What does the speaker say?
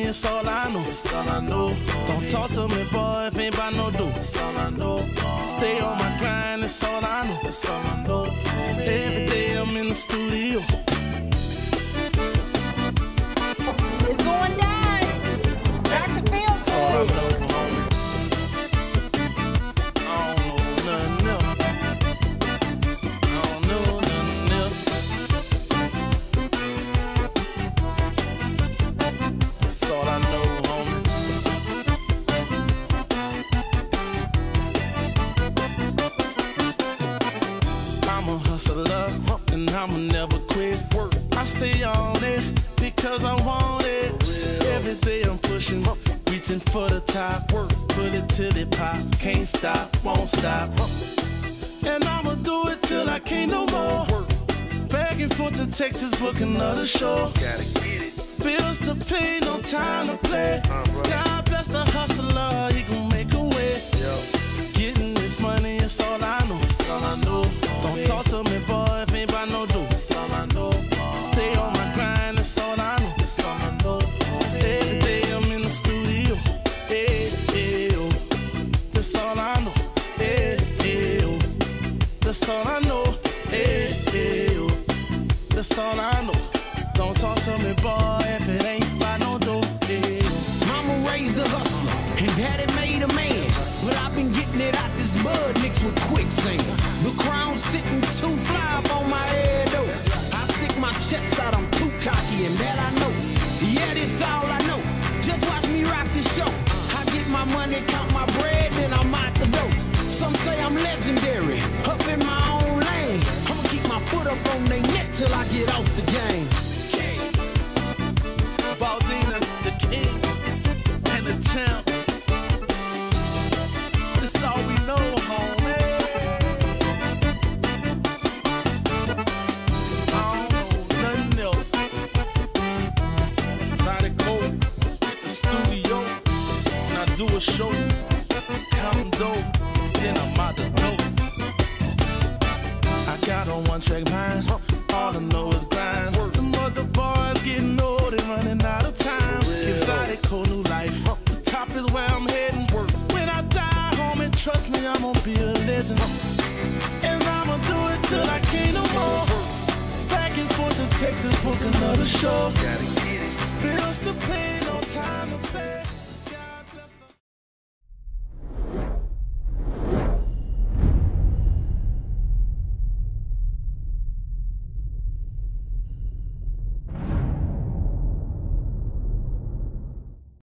it's all I know. It's all I know. Don't talk to me, boy, if ain't about no do. It's all I know. Stay on my grind, it's all I know. It's all I know. Every day I'm in the studio. It's going down. Dr. Phil said. And I'ma never quit work. I stay on it because I want it. Every day I'm pushing, reaching for the top. Work, put it till it pop. Can't stop, won't stop. And I'ma do it till I can't no more. Begging for to Texas, book another show. Gotta get it. Bills to pay, no time to play. God bless the hustler, he gon' make a way. Getting this money, it's all I know. It's all I know. Don't talk to me, boy, if ain't about no do. It's all I know. Stay on my grind, it's all I know. It's all I know. Every day I'm in the studio. Hey, hey, oh. That's all I know. Hey, hey, oh. That's all I know. Hey, hey, oh. That's all I know. Don't talk to me, boy, if it ain't about no do. Hey, oh. Mama raised a hustler, and daddy made a man. But I've been getting it out this mud mixed with quicksand. The crown sitting too fly up on my head, though. I stick my chest out, I'm too cocky, and that I know. Yeah, this all I know. Just watch me rock the show. I get my money, count my bread, then I'm out the door. Some say I'm legendary, up in my own lane. I'ma keep my foot up on their neck till I get off the game. King, Baldina, the king, and the champ. That's all we know, homie. I don't know nothing else. Sonic Code, the studio, and I do a show. Counting dope, then I'm out the dope. I got on one track mind, all I know is grind. The mother boys getting old and running out of time. Give Sonic Code new life. The top is where I'm heading. When I die, homie, trust me, I'm gonna be a legend. And I'ma do it till I can't no more. Back and forth to Texas, book another show. Gotta get it. Bills to pay, no time to play.